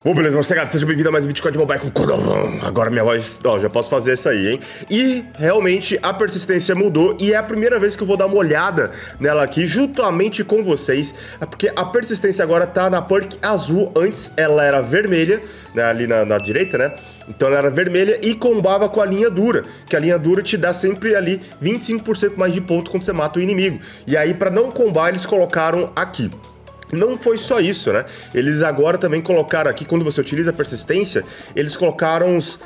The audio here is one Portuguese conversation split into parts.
Beleza, moçada, seja bem-vindo a mais um vídeo de Mobile com Cordovão. Agora minha voz, já posso fazer isso aí, hein? E realmente a persistência mudou e é a primeira vez que eu vou dar uma olhada nela aqui juntamente com vocês, porque a persistência agora tá na perk azul. Antes ela era vermelha, né, ali na direita, né? Então ela era vermelha e combava com a linha dura, que a linha dura te dá sempre ali 25% mais de ponto quando você mata o inimigo. E aí, pra não combar, eles colocaram aqui. Não foi só isso, né? Eles agora também colocaram aqui, quando você utiliza a persistência, eles colocaram isso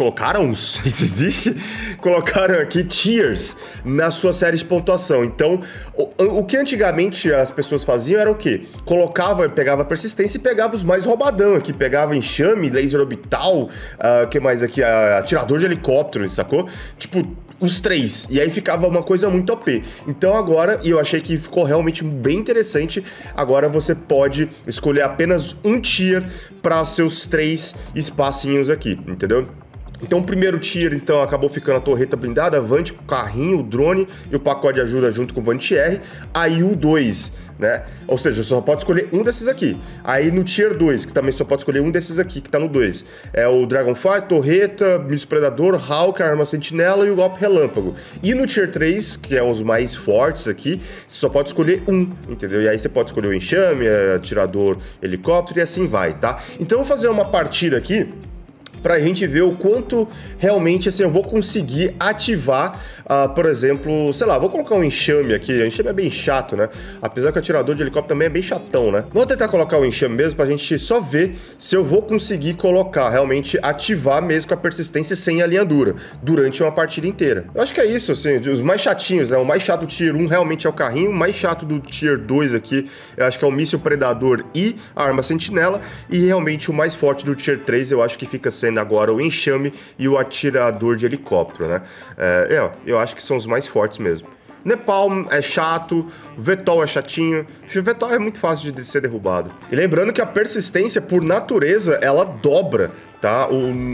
existe? Colocaram aqui tiers na sua série de pontuação. Então, o que antigamente as pessoas faziam era o quê? Pegava a persistência e pegava os mais roubadão aqui, pegava enxame, laser orbital, que mais aqui? Atirador de helicóptero, sacou? Tipo, os três, e aí ficava uma coisa muito OP. Então agora, e eu achei que ficou realmente bem interessante, agora você pode escolher apenas um tier para seus 3 espacinhos aqui, entendeu? Então o primeiro tier, então, acabou ficando a torreta blindada, a Vant, o carrinho, o drone e o pacote de ajuda junto com o Vant-R. Aí o 2, né? Ou seja, você só pode escolher um desses aqui. Aí no tier 2, que também só pode escolher um desses aqui, que tá no 2. É o Dragonfire, torreta, míssil predador, Hawk, arma sentinela e o golpe relâmpago. E no tier 3, que é os mais fortes aqui, você só pode escolher um, entendeu? E aí você pode escolher o enxame, atirador, helicóptero e assim vai, tá? Então eu vou fazer uma partida aqui pra gente ver o quanto realmente, assim, eu vou conseguir ativar, por exemplo, sei lá, vou colocar um enxame aqui. O enxame é bem chato, né? Apesar que o atirador de helicóptero também é bem chatão, né? Vou tentar colocar o enxame mesmo pra gente só ver se eu vou conseguir colocar, realmente ativar mesmo com a persistência sem a linha dura, durante uma partida inteira. Eu acho que é isso, assim, os mais chatinhos, né? O mais chato do tier 1 realmente é o carrinho, o mais chato do tier 2 aqui, eu acho que é o míssil predador e a arma sentinela, e realmente o mais forte do tier 3 eu acho que fica sendo agora o enxame e o atirador de helicóptero, né? Eu acho que são os mais fortes mesmo. Napalm é chato, o Vetol é chatinho, o Vetol é muito fácil de ser derrubado. E lembrando que a persistência, por natureza, ela dobra, tá?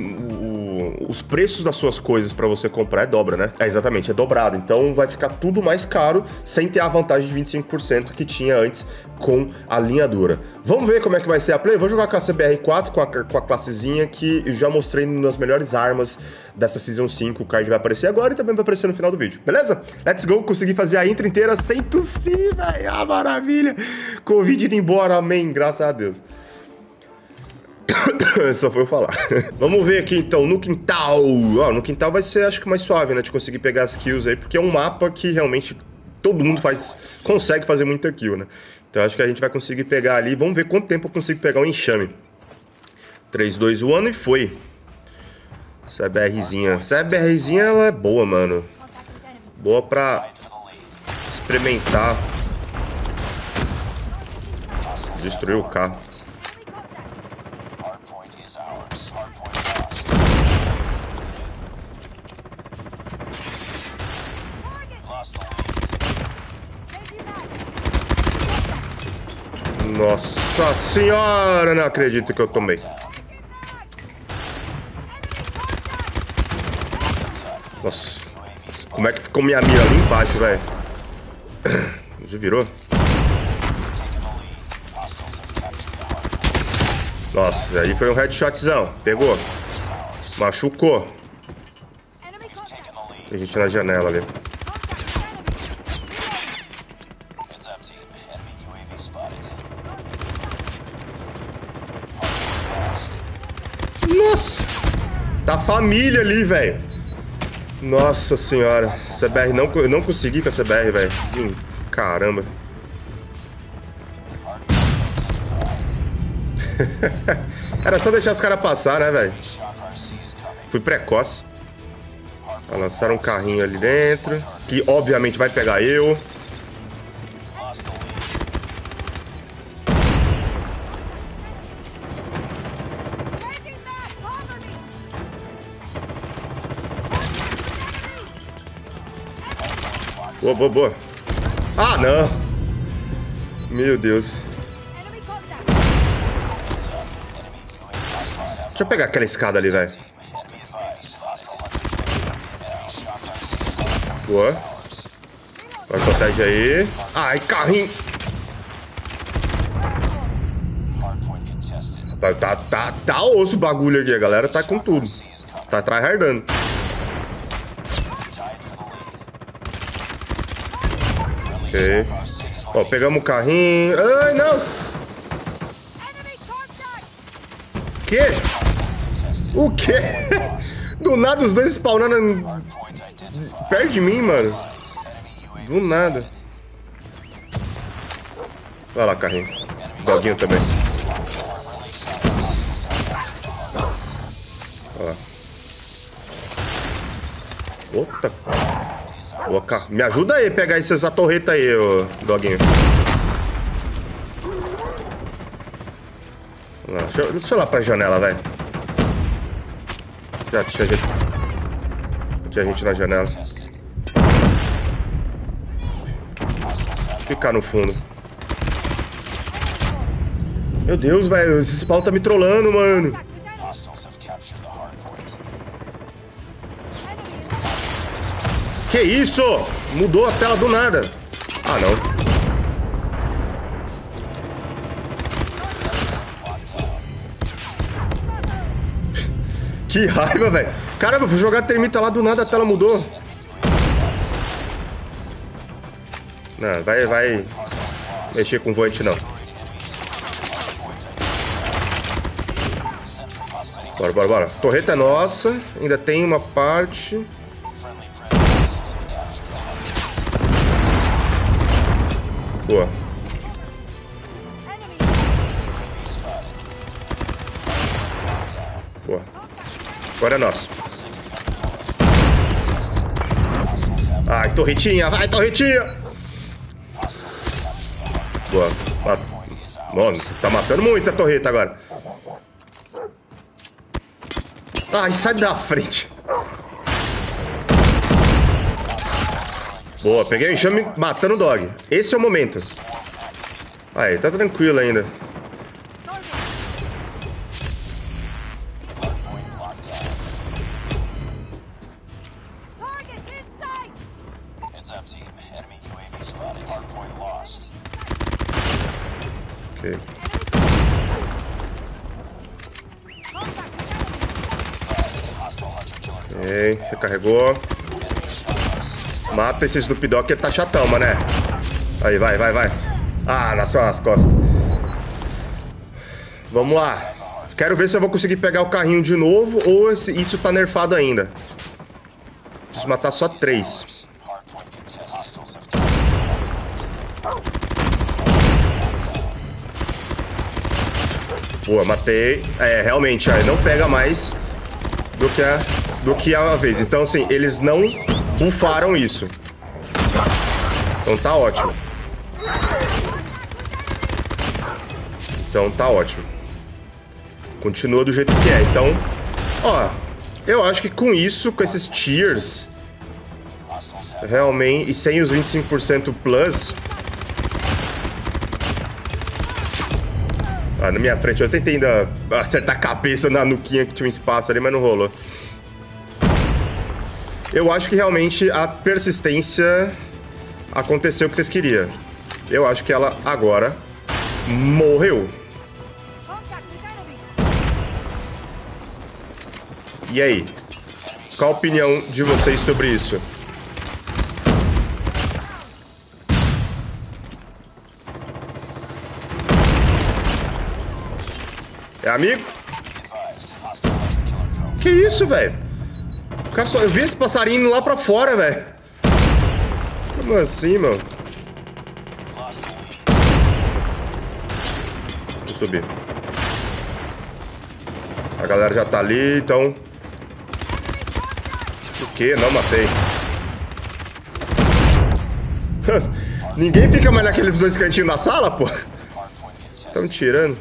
Os preços das suas coisas pra você comprar dobra, né? Exatamente, é dobrado. Então vai ficar tudo mais caro sem ter a vantagem de 25% que tinha antes com a linha dura. Vamos ver como é que vai ser a play? Vou jogar com a CBR4, com a classezinha que eu já mostrei nas melhores armas dessa Season 5. O card vai aparecer agora e também vai aparecer no final do vídeo, beleza? Let's go! Consegui fazer a intro inteira sem tossir, velho! Ah, maravilha! Covid indo embora, amém, graças a Deus. Só foi eu falar. Vamos ver aqui então, no quintal. No quintal vai ser, acho que mais suave, né? De conseguir pegar as kills aí, porque é um mapa que realmente todo mundo consegue fazer muita kill, né? Então acho que a gente vai conseguir pegar ali. Vamos ver quanto tempo eu consigo pegar o enxame. 3, 2, 1 e foi. CBRzinha. CBRzinha, ela é boa, mano. Boa pra experimentar. Destruir o carro. Nossa senhora, não acredito que eu tomei. Nossa, como é que ficou minha mira ali embaixo, velho? Já virou? Nossa, aí foi um headshotzão. Pegou. Machucou. Tem gente na janela ali. Nossa! Tá família ali, velho. Nossa senhora. CBR, eu não consegui com a CBR, velho. Caramba. Era só deixar os caras passar, né, velho? Fui precoce. Lançaram um carrinho ali dentro, que obviamente vai pegar eu. Boa, boa, boa. Ah, não. Meu Deus. Deixa eu pegar aquela escada ali, velho. Boa. Vai, protege aí. Ai, carrinho. Tá osso o bagulho aqui. A galera tá com tudo. Tá tryhardando. Ok. Ó, pegamos o carrinho. Ai, não! Quê? O quê? Do nada os dois spawnando perto de mim, mano. Do nada. Vai lá, carrinho. Doguinho também. Olha lá. Outra. Me ajuda aí a pegar essa torreta aí, ô doguinho. Deixa eu ir lá pra janela, velho. Já tinha gente na janela. Ficar no fundo. Meu Deus, velho. Esse spawn tá me trollando, mano. Que isso? Mudou a tela do nada. Ah, não. Que raiva, velho. Caramba, vou jogar termita lá do nada, a tela mudou. Não, vai mexer com voante, não. Bora. Torreta é nossa. Ainda tem uma parte. Boa. Boa. Agora é nosso. Ai, torretinha. Vai, torretinha. Boa. Mano, tá matando muito a torreta agora. Ai, sai da frente. Boa, peguei o enxame matando o dog. Esse é o momento. Aí, tá tranquilo ainda. Ok. Ok, recarregou. Mata esse Snoop Dogg que ele tá chatão, mané. Aí, vai. Ah, nas costas. Vamos lá. Quero ver se eu vou conseguir pegar o carrinho de novo ou isso tá nerfado ainda. Preciso matar só 3. Boa, matei. É, realmente, aí não pega mais do que a vez. Então, assim, eles não bufaram isso. Então tá ótimo. Continua do jeito que é. Então, ó, eu acho que com isso, com esses tiers, realmente, e sem os 25% plus... Ah, na minha frente, eu tentei ainda acertar a cabeça na nuquinha que tinha um espaço ali, mas não rolou. Eu acho que realmente a persistência aconteceu o que vocês queriam. Eu acho que ela agora morreu. E aí? Qual a opinião de vocês sobre isso? É amigo? Que isso, velho? Cara, eu vi esse passarinho indo lá pra fora, velho. Como assim, mano? Vou subir. A galera já tá ali, então... O quê? Não matei. Ninguém fica mais naqueles dois cantinhos da sala, pô? Tão tirando.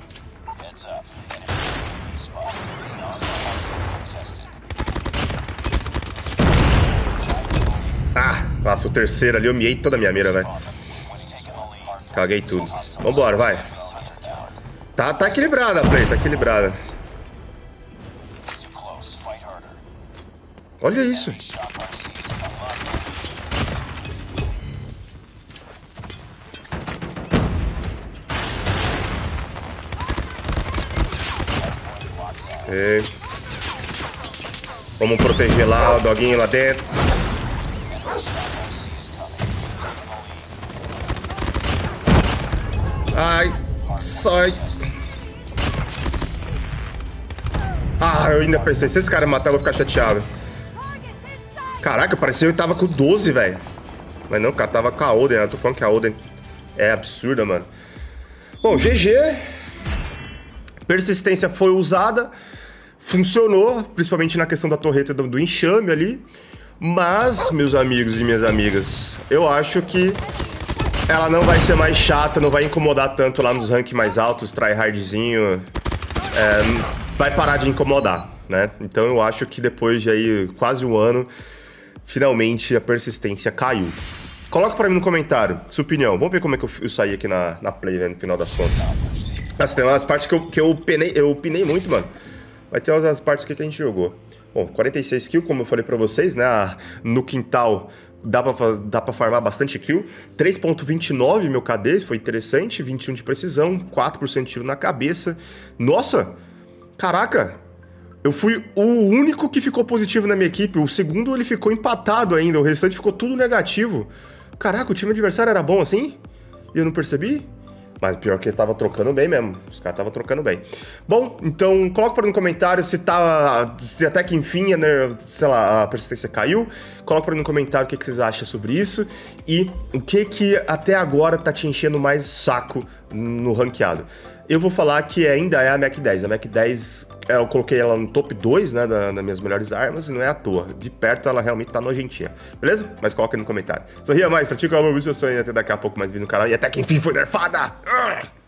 Nossa, o terceiro ali, eu miei toda a minha mira, velho. Caguei tudo. Vambora, vai. Tá equilibrada a play, tá equilibrada. Olha isso. Ok. Vamos proteger lá o doguinho lá dentro. Ai, sai. Ah, eu ainda pensei, se esse cara matar, eu vou ficar chateado. Caraca, parecia que eu tava com 12, velho. Mas não, o cara tava com a Oden. Eu tô falando que a Oden é absurda, mano. Bom, GG. Persistência foi usada. Funcionou, principalmente na questão da torreta do enxame ali. Mas, meus amigos e minhas amigas, eu acho que ela não vai ser mais chata, não vai incomodar tanto lá nos ranks mais altos, tryhardzinho. Vai parar de incomodar, né? Então eu acho que depois de aí quase um ano, finalmente a persistência caiu. Coloca pra mim no comentário sua opinião. Vamos ver como é que eu saí aqui na play, né, no final das contas. Mas tem umas partes que eu pinei muito, mano. Vai ter umas partes que a gente jogou. Bom, 46 kills, como eu falei pra vocês, né? No quintal dá pra farmar bastante kill. 3.29 meu KD, foi interessante. 21 de precisão, 4% de tiro na cabeça. Nossa! Caraca! Eu fui o único que ficou positivo na minha equipe. O segundo ele ficou empatado ainda. O restante ficou tudo negativo. Caraca, o time adversário era bom assim? E eu não percebi? Mas pior que ele tava trocando bem mesmo. Os caras estavam trocando bem. Bom, então coloca para no comentário se até que enfim, né, sei lá, a persistência caiu. Coloca para no comentário o que vocês acham sobre isso. E o que até agora tá te enchendo mais saco no ranqueado. Eu vou falar que ainda é a Mac 10. A Mac 10, eu coloquei ela no top 2, né, das minhas melhores armas, e não é à toa. De perto, ela realmente tá nojentinha. Beleza? Mas coloca aí no comentário. Sorria mais, pratica o meu vídeo, eu sonho até daqui a pouco mais vídeo no canal. E até que enfim foi nerfada!